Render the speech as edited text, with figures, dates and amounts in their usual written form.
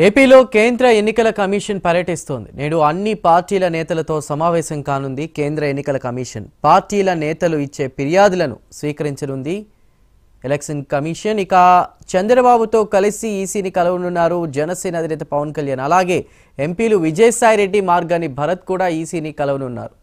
ఏపీలో కేంద్ర ఎన్నికల కమిషన్ పర్యటిస్తోంది. నేడు అన్ని పార్టీల నేతలతో సమావేశం కానుంది కేంద్ర ఎన్నికల కమిషన్. పార్టీల నేతలు ఇచ్చే ఫిర్యాదులను స్వీకరించనుంది ఎలక్షన్ కమిషన్. ఇక చంద్రబాబుతో కలిసి ఈసీని కలవనున్నారు జనసేన అధినేత పవన్ కళ్యాణ్. అలాగే ఎంపీలు విజయసాయి రెడ్డి, మార్గాని భరత్ కూడా ఈసీని కలవనున్నారు.